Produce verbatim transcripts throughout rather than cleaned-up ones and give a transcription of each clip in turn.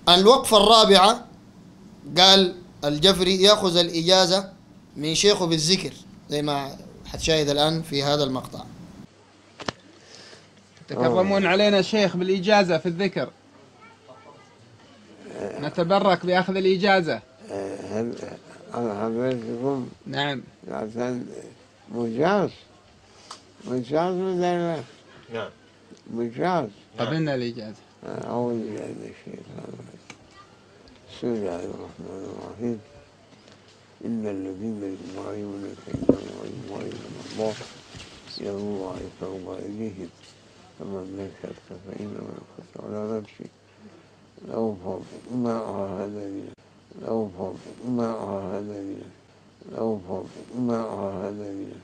الوقفة الرابعة قال الجفري يأخذ الإجازة من شيخه بالذكر زي ما حتشاهد الآن في هذا المقطع. تكرمون علينا شيخ بالإجازة في الذكر، نتبرك بأخذ الإجازة. هل حضرتكم نعم عشان مجاز مجاز مثلا نعم مجاز قبلنا الإجازة. أعوذ بالله من الشيطان الرجيم. بسم الله الرحمن الرحيم. إن الذين يبايعونك إنما يبايعون الله يد الله فوق أيديهم فمن نكث فإنما ينكث على نفسه لأوفوا بما عاهد به لأوفوا بما عاهد به لأوفوا بما عاهد به.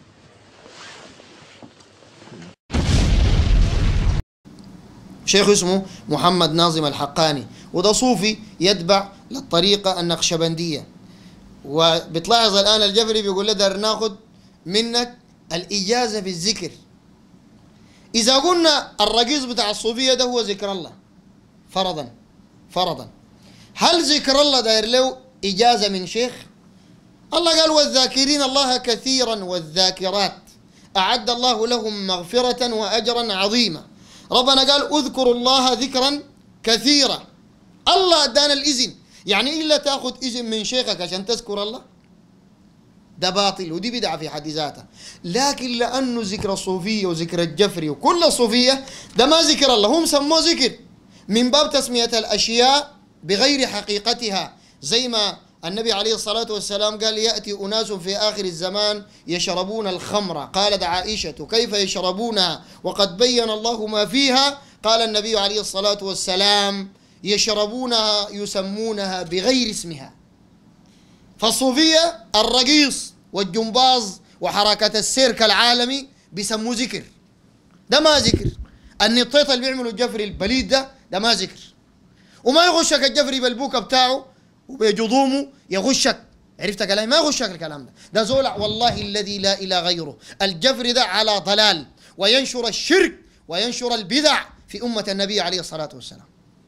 شيخ اسمه محمد ناظم الحقاني، وده صوفي يتبع للطريقة النقشبندية. وبتلاحظ الآن الجفري بيقول له دار ناخذ منك الإجازة في الذكر. إذا قلنا الرقيص بتاع الصوفية ده هو ذكر الله فرضا فرضا، هل ذكر الله داير له إجازة من شيخ؟ الله قال والذاكرين الله كثيرا والذاكرات أعد الله لهم مغفرة وأجرا عظيما. ربنا قال اذكروا الله ذكرا كثيرا. الله ادانا الإذن، يعني إلا تأخذ إذن من شيخك عشان تذكر الله؟ ده باطل ودي بدعة في حد ذاتها. لكن لأنه ذكر الصوفية وذكر الجفري وكل الصوفية ده ما ذكر الله، هم سموه ذكر من باب تسمية الأشياء بغير حقيقتها. زي ما النبي عليه الصلاة والسلام قال يأتي أناس في آخر الزمان يشربون الخمر، قالت عائشة كيف يشربونها وقد بين الله ما فيها؟ قال النبي عليه الصلاة والسلام يشربونها يسمونها بغير اسمها. فالصوفية الرقيص والجنباز وحركة السيرك العالمي بيسموه ذكر، ده ما ذكر. النطيط اللي بيعملوا الجفري البليد ده ده ما ذكر. وما يغشك الجفري بالبوكة بتاعه وبجضومه يغشك، عرفت كلامي؟ ما يغشك الكلام ده، ده زولع والله الذي لا إله غيره. الجفري ده على ضلال وينشر الشرك وينشر البدع في أمة النبي عليه الصلاة والسلام.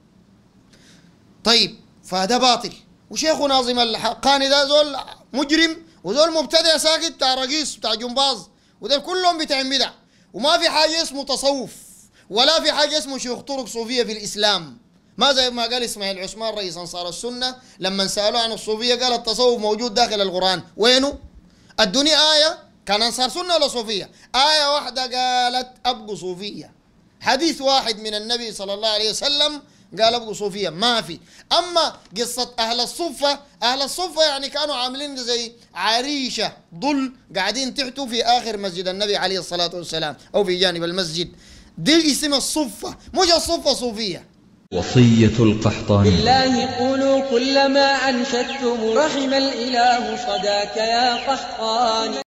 طيب فهذا باطل. وشيخ ناظم الحقاني ده زول مجرم وزول مبتدع ساكت بتاع رقيص بتاع جنباز، وده كلهم بتاع بدع. وما في حاجة اسمه تصوف ولا في حاجة اسمه شيوخ طرق صوفية في الإسلام. ما زي ما قال اسماعيل عثمان رئيس أنصار السنة لما سألوه عن الصوفية قال التصوف موجود داخل القرآن. وينه؟ ادوني آية. كان أنصار سنة ولا صوفية؟ آية واحدة قالت أبقوا صوفية، حديث واحد من النبي صلى الله عليه وسلم قال ابقوا صوفية، ما في. أما قصة أهل الصفة، أهل الصفة يعني كانوا عاملين زي عريشة ظل قاعدين تحته في آخر مسجد النبي عليه الصلاة والسلام أو في جانب المسجد، دي اسم الصفة، مش الصفة صوفية. وصية القحطاني بالله قولوا كل ما أنشدتم رحم الإله صداك يا قحطاني.